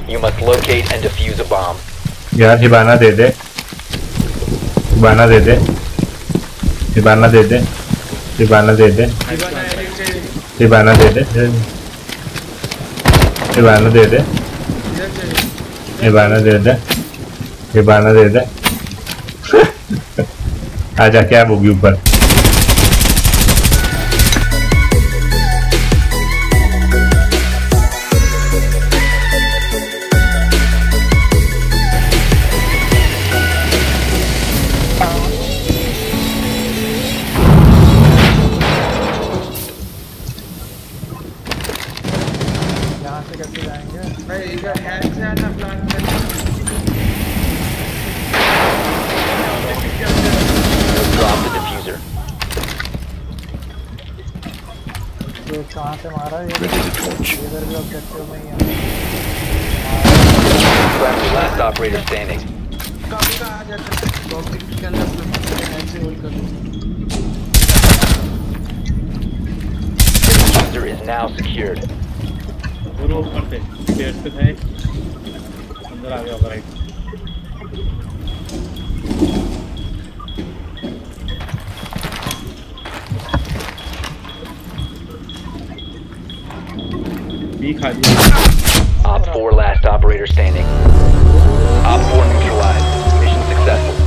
You must locate and defuse a bomb. यार हिबाना दे दे, हिबाना दे दे, हिबाना दे दे, हिबाना दे दे, हिबाना दे दे, हिबाना दे दे, हिबाना दे दे, हिबाना दे दे। आजा क्या होगी ऊपर। कहाँ से मारा ये? इधर भी ऑब्जेक्टिव में ही है। Last operator standing. कहाँ आ जाता है? बॉक्स के अंदर ऐसे होल्ड कर लो। The diffuser is now secured. दोनों ऊपर थे, स्टेयर्स पे थे, अंदर आ गया होगा right. Op 4 last operator standing. Op 4 neutralized. Mission successful.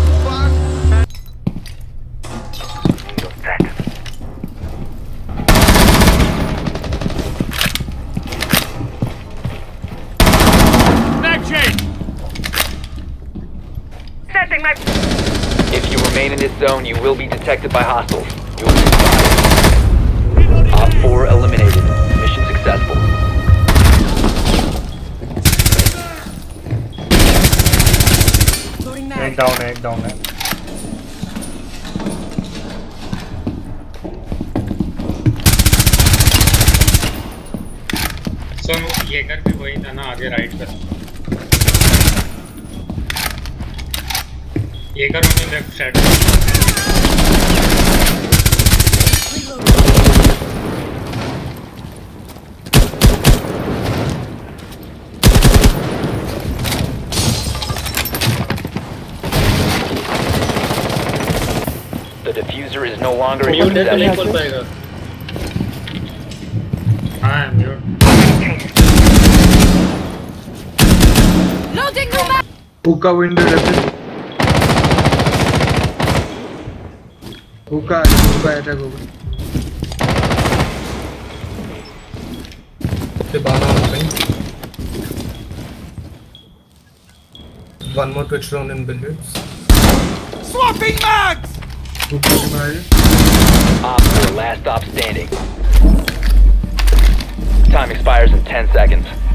Back chain. Setting my. If you remain in this zone, you will be detected by hostiles. You will be fired. Op 4 eliminated. Mission successful. एक down है, एक down है। सो ये घर भी वही था ना, आगे राइट पर। ये घर उन्हें left side. The diffuser is no longer in your possession. हाँ, mute. Loading new map. Hookah window repeat. Hookah attack होगा। Hibana opening. One more twitch round in billiards. Swapping mags. Op 4 last stop standing. Time expires in 10 seconds.